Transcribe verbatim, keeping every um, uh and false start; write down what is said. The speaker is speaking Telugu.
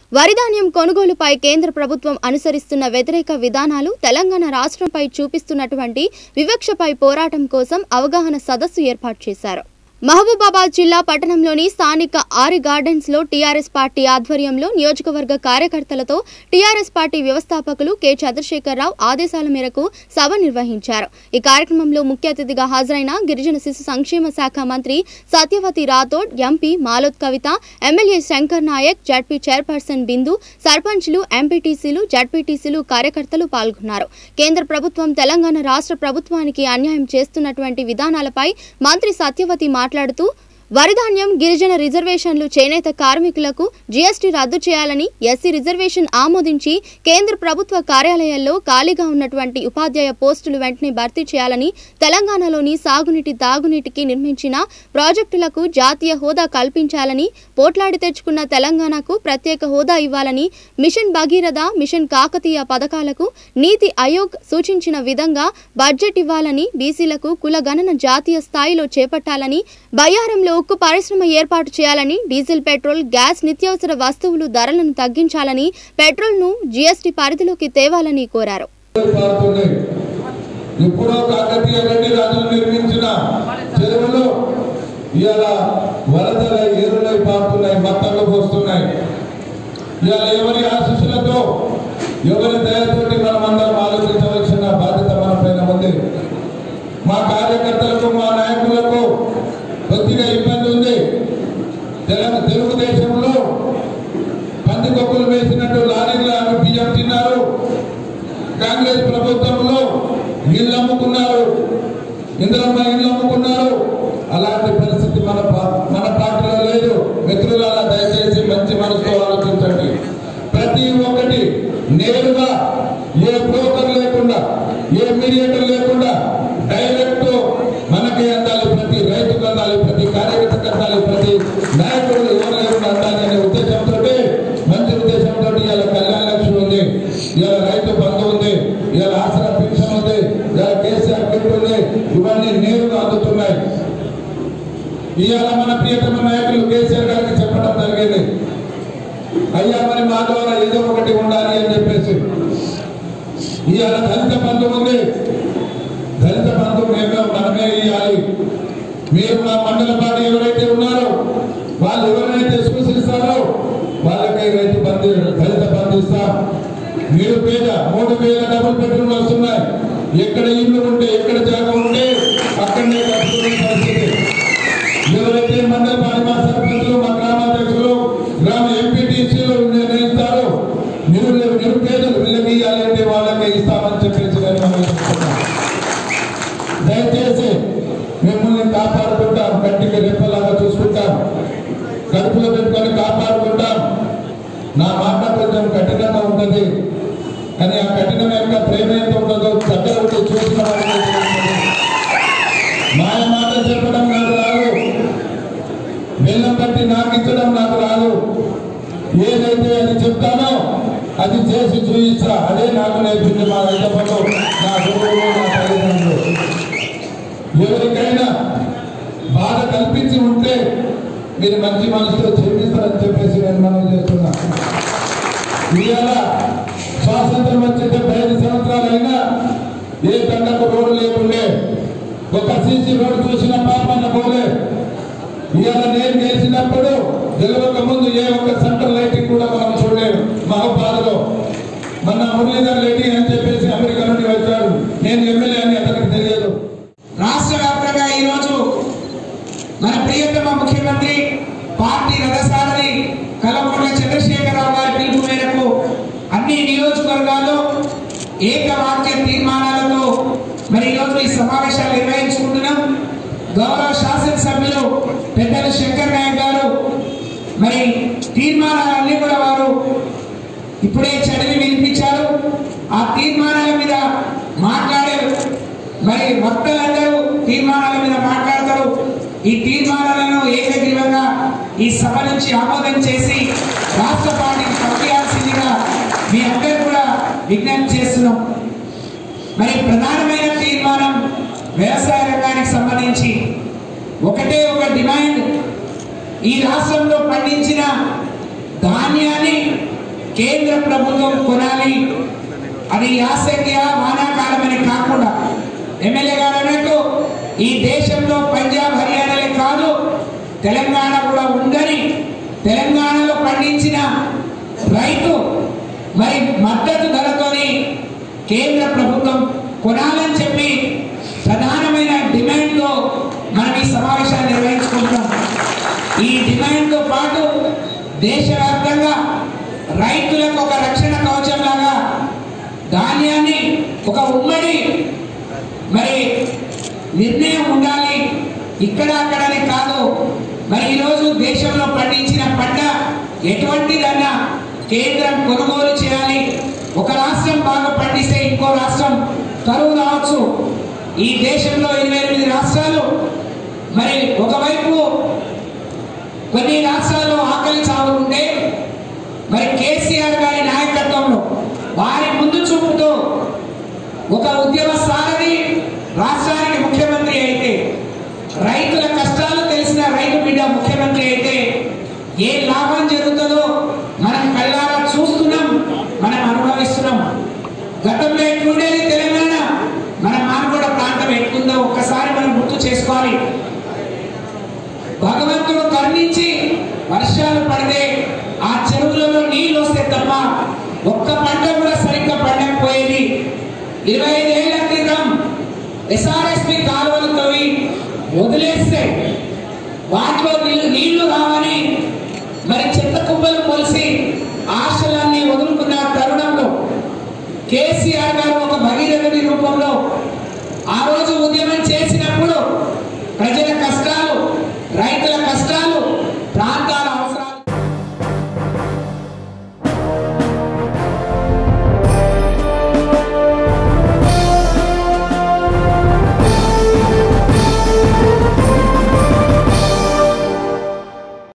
వరిధాన్యం కొనుగోలుపై కేంద్ర ప్రభుత్వం అనుసరిస్తున్న వ్యతిరేక విధానాలు తెలంగాణ రాష్ట్రంపై చూపిస్తున్నటువంటి వివక్షపై పోరాటం కోసం అవగాహన సదస్సు ఏర్పాటు చేశారు. మహబూబాబాద్ జిల్లా పట్టణంలోని స్థానిక ఆరి గార్డెన్స్ లో టీఆర్ఎస్ పార్టీ ఆధ్వర్యంలో నియోజకవర్గ కార్యకర్తలతో టీఆర్ఎస్ పార్టీ వ్యవస్థాపకులు కె చంద్రశేఖరరావు ఆదేశాల మేరకు సభ నిర్వహించారు. ఈ కార్యక్రమంలో ముఖ్య అతిథిగా హాజరైన గిరిజన శిశు సంక్షేమ శాఖ మంత్రి Satyavathi Rathod, MP Maloth Kavitha, MLA Shankar Naik, ZP chairperson Bindu, సర్పంచ్లు, ఎంపీటీసీలు, జడ్పీటీసీలు, కార్యకర్తలు పాల్గొన్నారు. కేంద్ర ప్రభుత్వం తెలంగాణ రాష్ట్ర ప్రభుత్వానికి అన్యాయం చేస్తున్నటువంటి విధానాలపై మంత్రి సత్యవతి మాట్లాడుతూ వరిధాన్యం గిరిజన రిజర్వేషన్లు చేనేత కార్మికులకు జీఎస్టీ రద్దు చేయాలని, ఎస్సీ రిజర్వేషన్ ఆమోదించి కేంద్ర ప్రభుత్వ కార్యాలయాల్లో ఖాళీగా ఉన్నటువంటి ఉపాధ్యాయ పోస్టులు వెంటనే భర్తీ చేయాలని, తెలంగాణలోని సాగునీటి తాగునీటికి నిర్మించిన ప్రాజెక్టులకు జాతీయ హోదా కల్పించాలని, పోట్లాడి తెచ్చుకున్న తెలంగాణకు ప్రత్యేక హోదా ఇవ్వాలని, మిషన్ భగీరథ, మిషన్ కాకతీయ పథకాలకు నీతి ఆయోగ్ సూచించిన విధంగా బడ్జెట్ ఇవ్వాలని, బీసీలకు కుల గణన జాతీయ స్థాయిలో చేపట్టాలని, బయ్యారంలో ఉక్కు పరిశ్రమ ఏర్పాటు చేయాలని, డీజిల్, పెట్రోల్, గ్యాస్, నిత్యావసర వస్తువులు ధరలను తగ్గించాలని, పెట్రోల్ ను జీఎస్టీ పరిధిలోకి తేవాలని కోరారు. మా కార్యకర్తలకు, మా నాయకులకు కొద్దిగా ఇబ్బంది ఉంది. తెలుగుదేశంలో పందికొక్కులు వేసినట్టు లారీలు బియ్యం తిన్నారు. కాంగ్రెస్ ప్రభుత్వంలో ఇళ్ళు అమ్ముకున్నారు, ఇంద్రమ్మ ఇళ్ళు అమ్ముకున్నారు. అలాంటి పరిస్థితి మన మన పార్టీలో లేదు. మిత్రులారా, దయచేసి మంచి మనసుతో ఆలోచించండి. ప్రతి ఒక్కటి నేరుగా, ఏ బ్రోకర్ లేకుండా, ఏ మీడియేటర్ లేకుండా డైరెక్ట్ మనకే అందాలి. ప్రతి రైతుకు అందాలి, ప్రతి కార్యకర్తకు అందాలి, ప్రతి నాయకుడు ఎవరు అందాలి అనే ఉద్దేశంతో, మంచి ఉద్దేశంతో ఇవాళ కళ్యాణ లక్ష్మి ఉంది, ఇవాళ రైతు బంధు ఉంది, ఇవాళ ఆసరా పెన్షన్ ఉంది, ఇవాళ కేసీఆర్ కిట్ ఉంది. ఇవన్నీ నేరుగా అందుతున్నాయి. ఇవాళ మన ప్రియతమ నాయకులు కేసీఆర్ గారికి చెప్పడం జరిగింది, అయ్యా మరి మా ద్వారా ఏదో ఒకటి ఉండాలి అని చెప్పేసి. ఇవాళ దళిత బంధు ఉంది, దళిత బంధు మేము మనమే ఇవ్వాలి. మీరు మా మండల పార్టీ ఎవరైతే ఉన్నారో, వాళ్ళు ఎవరైతే సూచిస్తారో వాళ్ళకే రైతు బంధు, దళిత బంధు ఇస్తాం. నిరుపేద మూడు వేల డబుల్ బెడ్రూమ్లు వస్తున్నాయి. ఎక్కడ ఇల్లు ఉంటే, ఎక్కడ జాగా ఉంటే అక్కడనే కట్టుకునే పరిస్థితి. ఎవరైతే మండల పార్టీ మా సర్పంచులు, మా గ్రామాధ్యక్షులు, గ్రామ ఎంపీటీసీలు నిర్ణయిస్తారో నిరు నిరుపేదలు వీళ్ళకి ఇవ్వాలంటే వాళ్ళకే ఇస్తామని చెప్పేసి దయచేసి మిమ్మల్ని కాపాడుకుంటాం, గట్టిగా రెప్పలాగా చూసుకుంటాం, కడుపులో పెట్టుకొని కాపాడుకుంటాం. నా మాట కొంచెం కఠినంగా ఉంటుంది, కానీ ఆ కఠినం యొక్క ప్రేమ ఎంత ఉంటుందో దగ్గర ఉంటే చూసిన మాయ మాట చెప్పడం నాకు రాదు, బెల్లం బట్టి నాకు ఇచ్చడం నాకు రాదు. ఏదైతే అది చెప్తానో అది చేసి చూయిస్తా. అదే నాకు నేర్పింది మా రైతపలో, నా గురువులు, నా తల్లిదండ్రులు. ఎవరికైనా బాధ కల్పించి ఉంటే మీరు మంచి మనసుతో చేపిస్తారని చెప్పేసి నేను మనం చేస్తున్నా. ఇవాళ స్వాతంత్రం వచ్చే డెబ్బై ఐదు సంవత్సరాలైనా ఏ తండకు రోడ్డు లేకుండే, ఒక సీసీ రోడ్డు చూసిన పాపన్న పోలే. ఇవాళ నేను గెలిచినప్పుడు గెలవక ముందు ఏ ఒక్క సెంట్రల్ లైటింగ్ కూడా మనం చూడలేదు. మహబాద్లో మన మురళీధర్ రెడ్డి అని చెప్పేసి అమెరికా నుండి వచ్చాడు, నేను ఎమ్మెల్యే అని అతనికి తెలియదు. రాష్ట్ర వ్యాప్తంగా ఈరోజు మన ప్రియతమ ముఖ్యమంత్రి, పార్టీ రథసారథి కల్వకుంట్ల చంద్రశేఖరరావు గారి పిలుపు మేరకు అన్ని నియోజకవర్గాల్లో ఏకవాక్య తీర్మానాలతో మరి ఈరోజు ఈ సమావేశాలు నిర్వహించుకుంటున్నాం. గౌరవ శాసనసభ్యులు పెద్దలు శంకర్ నాయక్ గారు మరి తీర్మానాలన్నీ కూడా వారు ఇప్పుడే చదివి వినిపించారు. ఆ తీర్మానాల మీద మాట్లాడే మరి వక్తలందరూ తీర్మానాల మీద మాట్లాడతారు. ఈ తీర్మానాలను ఏకగ్రీవంగా ఈ సభ నుంచి ఆమోదం చేసి రాష్ట్ర పార్టీకి పంపించాల్సిందిగా మీ అందరూ కూడా విజ్ఞప్తి చేస్తున్నాం. మరి ప్రధానమైన తీర్మానం వ్యవసాయ రంగానికి సంబంధించి ఒకటే ఒక డిమాండ్, ఈ రాష్ట్రంలో పండించిన ధాన్యాన్ని కేంద్ర ప్రభుత్వం కొనాలి. అది యాసంగి వానాకాలం అని కాకుండా ఎమ్మెల్యే గారు అన్నట్టు ఈ దేశంలో పంజాబ్ హర్యానాలే కాదు తెలంగాణ కూడా ఉందని తెలంగాణలో పండించిన రైతు మరి మద్దతు ధరతోని కేంద్ర ప్రభుత్వం కొనాలని చెప్పి ప్రధానమైన డిమాండ్తో మనం ఈ సమావేశాన్ని నిర్వహించుకుంటాం. ఈ డిమాండ్తో పాటు దేశవ్యాప్తంగా రైతులకు ఒక రక్షణ కవచం లాగా ధాన్యాన్ని ఒక ఉమ్మడి మరి నిర్ణయం ఉండాలి. ఇక్కడ అక్కడనే కాదు, మరి ఈరోజు దేశంలో పండించిన పంట ఎటువంటిదన్నా కేంద్రం కొనుగోలు చేయాలి. ఒక రాష్ట్రం బాగా పండిస్తే ఇంకో రాష్ట్రం కరువు రావచ్చు. ఈ దేశంలో ఇరవై ఎనిమిది రాష్ట్రాలు, మరి ఒకవైపు కొన్ని రాష్ట్రాల్లో ఆకలి చావు ఉంటే మరి కేసీఆర్ గారి నాయకత్వంలో వారి ముందు చూపుతో ఒక ఉద్యమ సారథి రాష్ట్రానికి ముఖ్యమంత్రి అయితే, రైతుల కష్టాలు తెలిసిన రైతు బిడ్డ ముఖ్యమంత్రి అయితే ఏ లాభం జరుగుతుందో మనం కళ్ళారా చూస్తున్నాం, మనం అనుభవిస్తున్నాం. గతంలో ఎట్లుండేది తెలంగాణ, మన మానగూడ ప్రాంతం ఎట్లుందో ఒక్కసారి మనం గుర్తు చేసుకోవాలి. భగవంతుడు కరుణించి వర్షాలు పడితే ఆ చెరువులలో నీళ్ళు వస్తే తప్ప ఒక్క పంట కూడా సరిగ్గా పండకపోయేది. ఇరవై ఐదేళ్ల క్రితం ఎస్ఆర్ఎస్పి కాలువలు తవ్వి వదిలేస్తే వాటిలో నీళ్లు నీళ్లు రావని మరి చెత్త కుప్పలు మొలిసి ఆశలన్నీ వదులుకున్న తరుణంలో కేసీఆర్ గారు ఒక భగీరథుడి రూపంలో ఆ రోజు ఉద్యమం చేసినప్పుడు ప్రజల కష్టాలు, రైతుల